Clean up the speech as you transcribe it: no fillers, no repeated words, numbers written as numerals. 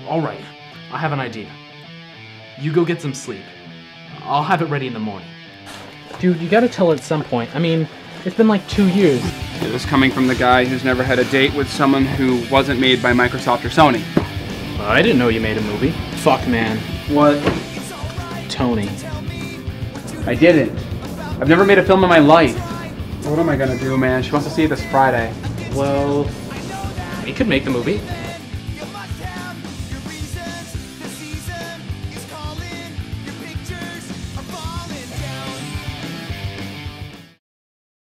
Alright, I have an idea. You go get some sleep. I'll have it ready in the morning. Dude, you gotta tell her at some point. I mean, it's been like 2 years. This coming from the guy who's never had a date with someone who wasn't made by Microsoft or Sony. I didn't know you made a movie. Fuck, man. What? Tony. I didn't. I've never made a film in my life. What am I gonna do, man? She wants to see it this Friday. Well, we could make the movie.